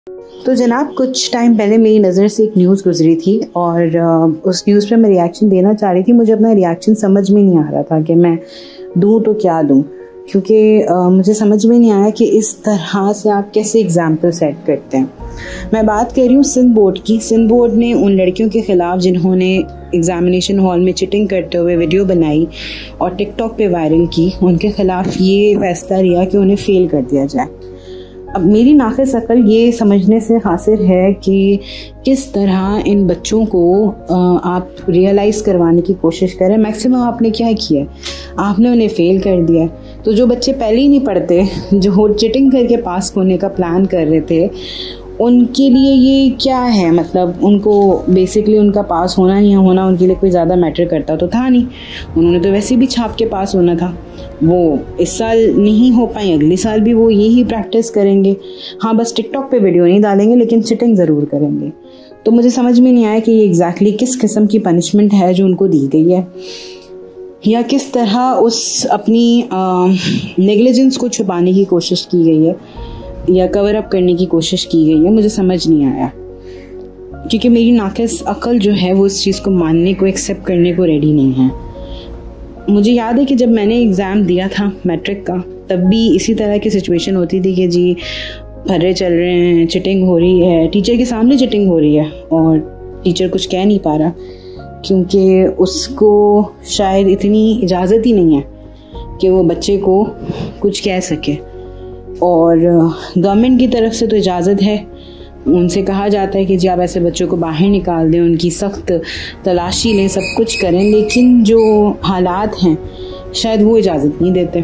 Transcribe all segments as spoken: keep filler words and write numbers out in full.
तो जनाब, कुछ टाइम पहले मेरी नज़र से एक न्यूज़ गुजरी थी और उस न्यूज़ पे मैं रिएक्शन देना चाह रही थी। मुझे अपना रिएक्शन समझ में नहीं आ रहा था कि मैं दूँ तो क्या दूँ, क्योंकि मुझे समझ में नहीं आया कि इस तरह से आप कैसे एग्जाम्पल सेट करते हैं। मैं बात कर रही हूँ सिंध बोर्ड की। सिंध बोर्ड ने उन लड़कियों के ख़िलाफ़ जिन्होंने एग्ज़ामिनेशन हॉल में चिटिंग करते हुए वीडियो बनाई और टिकटॉक पे वायरल की, उनके ख़िलाफ़ ये फैसला लिया कि उन्हें फ़ेल कर दिया जाए। अब मेरी नाक़िस अक़ल ये समझने से हासिल है कि किस तरह इन बच्चों को आप रियलाइज़ करवाने की कोशिश करें। मैक्सिमम आपने क्या किया, आपने उन्हें फ़ेल कर दिया। तो जो बच्चे पहले ही नहीं पढ़ते, जो चिटिंग करके पास होने का प्लान कर रहे थे, उनके लिए ये क्या है? मतलब उनको बेसिकली उनका पास होना नहीं होना उनके लिए कोई ज़्यादा मैटर करता तो था नहीं। उन्होंने तो वैसे भी छाप के पास होना था। वो इस साल नहीं हो पाए, अगले साल भी वो यही प्रैक्टिस करेंगे। हाँ, बस टिकटॉक पे वीडियो नहीं डालेंगे लेकिन चिटिंग ज़रूर करेंगे। तो मुझे समझ में नहीं आया कि ये एग्जैक्टली किस किस्म की पनिशमेंट है जो उनको दी गई है, या किस तरह उस अपनी नेग्लिजेंस को छुपाने की कोशिश की गई है या कवर अप करने की कोशिश की गई है। मुझे समझ नहीं आया, क्योंकि मेरी नाक़िस अक़ल जो है वो इस चीज़ को मानने को, एक्सेप्ट करने को रेडी नहीं है। मुझे याद है कि जब मैंने एग्ज़ाम दिया था मैट्रिक का, तब भी इसी तरह की सिचुएशन होती थी कि जी भर्रे चल रहे हैं, चिटिंग हो रही है, टीचर के सामने चिटिंग हो रही है और टीचर कुछ कह नहीं पा रहा क्योंकि उसको शायद इतनी इजाज़त ही नहीं है कि वो बच्चे को कुछ कह सके। और गवर्नमेंट की तरफ से तो इजाज़त है, उनसे कहा जाता है कि जी आप ऐसे बच्चों को बाहर निकाल दें, उनकी सख्त तलाशी लें, सब कुछ करें, लेकिन जो हालात हैं शायद वो इजाज़त नहीं देते।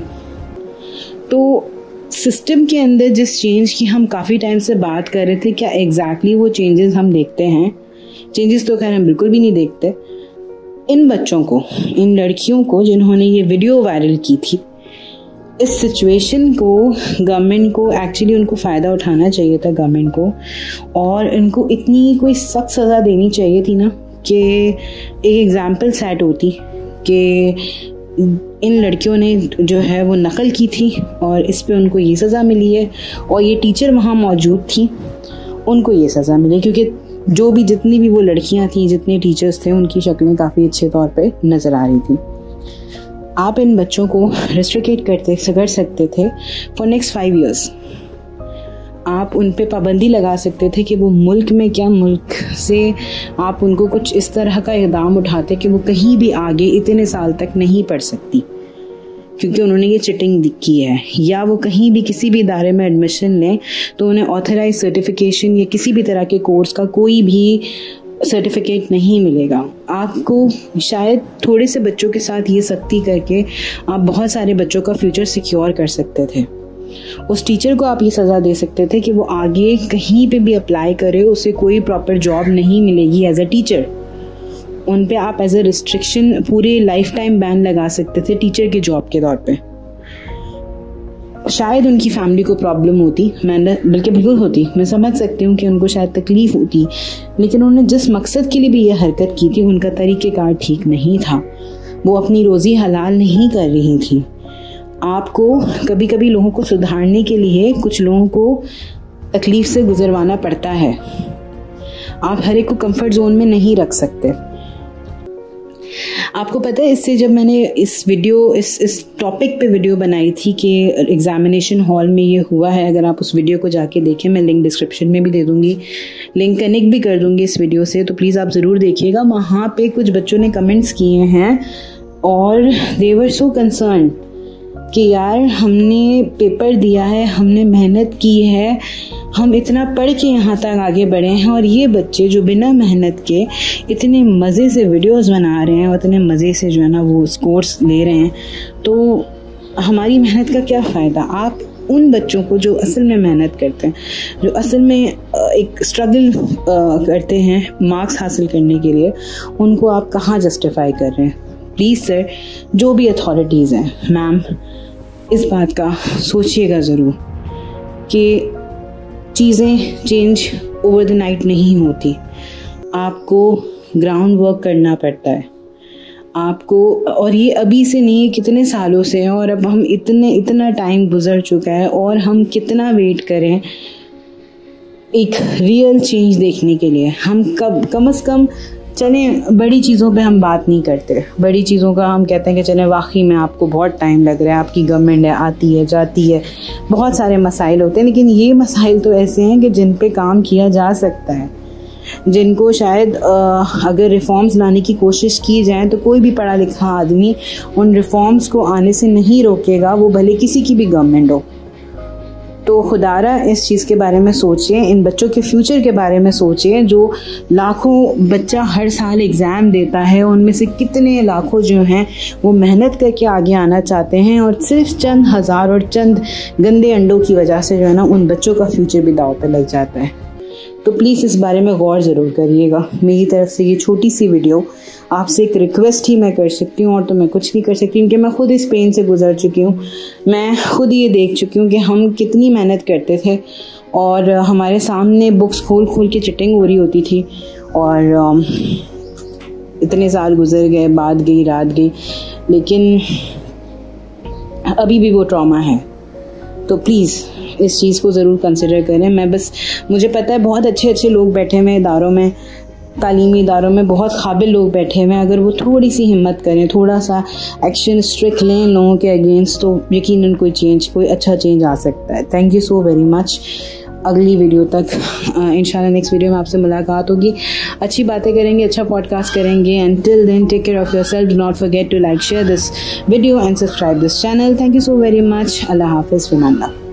तो सिस्टम के अंदर जिस चेंज की हम काफ़ी टाइम से बात कर रहे थे, क्या एग्जैक्टली वो चेंजेस हम देखते हैं? चेंजेस तो खैर हम बिल्कुल भी नहीं देखते। इन बच्चों को, इन लड़कियों को जिन्होंने ये वीडियो वायरल की थी, इस सिचुएशन को गवर्नमेंट को एक्चुअली उनको फ़ायदा उठाना चाहिए था गवर्नमेंट को, और इनको इतनी कोई सख्त सज़ा देनी चाहिए थी ना कि एक एग्ज़ाम्पल सेट होती कि इन लड़कियों ने जो है वो नकल की थी और इस पे उनको ये सज़ा मिली है, और ये टीचर वहाँ मौजूद थी, उनको ये सज़ा मिली, क्योंकि जो भी जितनी भी वो लड़कियाँ थी, जितने टीचर्स थे, उनकी शक्लें काफ़ी अच्छे तौर पे नज़र आ रही थी। आप इन बच्चों को रेस्ट्रिकेट करते कर सकते थे फॉर नेक्स्ट फाइव इयर्स। आप उन पे पाबंदी लगा सकते थे कि वो मुल्क में क्या, मुल्क से आप उनको कुछ इस तरह का इक़दाम उठाते कि वो कहीं भी आगे इतने साल तक नहीं पढ़ सकती क्योंकि उन्होंने ये चिटिंग की है, या वो कहीं भी किसी भी इदारे में एडमिशन लें तो उन्हें ऑथराइज सर्टिफिकेशन या किसी भी तरह के कोर्स का कोई भी सर्टिफिकेट नहीं मिलेगा। आपको शायद थोड़े से बच्चों के साथ ये सख्ती करके आप बहुत सारे बच्चों का फ्यूचर सिक्योर कर सकते थे। उस टीचर को आप ये सज़ा दे सकते थे कि वो आगे कहीं पे भी अप्लाई करे, उसे कोई प्रॉपर जॉब नहीं मिलेगी एज अ टीचर। उन पे आप एज अ रिस्ट्रिक्शन पूरे लाइफ टाइम बैन लगा सकते थे टीचर के जॉब के तौर पे। शायद उनकी फैमिली को प्रॉब्लम होती, मैं बल्कि बिल्कुल होती, मैं समझ सकती हूँ कि उनको शायद तकलीफ होती, लेकिन उन्होंने जिस मकसद के लिए भी ये हरकत की थी, उनका तरीक़ेकार ठीक नहीं था। वो अपनी रोज़ी हलाल नहीं कर रही थी। आपको कभी कभी लोगों को सुधारने के लिए कुछ लोगों को तकलीफ से गुजरवाना पड़ता है। आप हर एक को कंफर्ट जोन में नहीं रख सकते। आपको पता है, इससे जब मैंने इस वीडियो इस इस टॉपिक पे वीडियो बनाई थी कि एग्जामिनेशन हॉल में ये हुआ है, अगर आप उस वीडियो को जाके देखें, मैं लिंक डिस्क्रिप्शन में भी दे दूंगी, लिंक कनेक्ट भी कर दूंगी इस वीडियो से, तो प्लीज़ आप ज़रूर देखिएगा। वहाँ पे कुछ बच्चों ने कमेंट्स किए हैं और दे वर सो कंसर्न कि यार हमने पेपर दिया है, हमने मेहनत की है, हम इतना पढ़ के यहाँ तक आगे बढ़े हैं, और ये बच्चे जो बिना मेहनत के इतने मज़े से वीडियोस बना रहे हैं और इतने मज़े से जो है ना वो स्कोर्स ले रहे हैं, तो हमारी मेहनत का क्या फ़ायदा? आप उन बच्चों को जो असल में मेहनत करते हैं, जो असल में एक स्ट्रगल करते हैं मार्क्स हासिल करने के लिए, उनको आप कहाँ जस्टिफाई कर रहे हैं? प्लीज़ सर, जो भी अथॉरिटीज़ हैं, मैम, इस बात का सोचिएगा ज़रूर कि चीज़ें चेंज ओवर द नाइट नहीं होती। आपको ग्राउंड वर्क करना पड़ता है आपको, और ये अभी से नहीं, कितने सालों से है, और अब हम इतने इतना टाइम गुजर चुका है और हम कितना वेट करें। एक रियल चेंज देखने के लिए। हम कब कम से कम चलें, बड़ी चीज़ों पे हम बात नहीं करते, बड़ी चीज़ों का हम कहते हैं कि चलें वाकई में आपको बहुत टाइम लग रहा है, आपकी गवर्नमेंट है आती है जाती है, बहुत सारे मसाइल होते हैं, लेकिन ये मसाइल तो ऐसे हैं कि जिन पे काम किया जा सकता है, जिनको शायद अगर रिफॉर्म्स लाने की कोशिश की जाए तो कोई भी पढ़ा लिखा आदमी उन रिफॉर्म्स को आने से नहीं रोकेगा, वो भले किसी की भी गवर्नमेंट हो। तो खुदारा इस चीज़ के बारे में सोचें, इन बच्चों के फ्यूचर के बारे में सोचें। जो लाखों बच्चा हर साल एग्ज़ाम देता है, उनमें से कितने लाखों जो हैं वो मेहनत करके आगे आना चाहते हैं, और सिर्फ चंद हज़ार और चंद गंदे अंडों की वजह से जो है ना उन बच्चों का फ्यूचर भी दांव पे लग जाता है। तो प्लीज़ इस बारे में गौर ज़रूर करिएगा। मेरी तरफ से ये छोटी सी वीडियो, आपसे एक रिक्वेस्ट ही मैं कर सकती हूँ, और तो मैं कुछ नहीं कर सकती, क्योंकि मैं खुद इस पेन से गुजर चुकी हूँ। मैं खुद ये देख चुकी हूँ कि हम कितनी मेहनत करते थे और हमारे सामने बुक्स खोल खोल के चिटिंग हो रही होती थी, और इतने साल गुजर गए, बात गई रात गई, लेकिन अभी भी वो ट्रॉमा है। तो प्लीज़ इस चीज़ को ज़रूर कंसिडर करें। मैं बस, मुझे पता है बहुत अच्छे अच्छे लोग बैठे हुए इदारों में, तालीमी इदारों में बहुत काबिल लोग बैठे हुए हैं, अगर वो थोड़ी सी हिम्मत करें, थोड़ा सा एक्शन स्ट्रिक्ट लें लोगों के अगेंस्ट, तो यकीनन कोई चेंज, कोई अच्छा चेंज आ सकता है। Thank you so very much. अगली वीडियो तक इंशाल्लाह नेक्स्ट वीडियो में आपसे मुलाकात होगी, अच्छी बातें करेंगे, अच्छा पॉडकास्ट करेंगे। And till then take care of yourself, do not forget to like share this video and subscribe this channel. Thank you so very much. अल्लाह हाफिज़, फिर अल्लाह।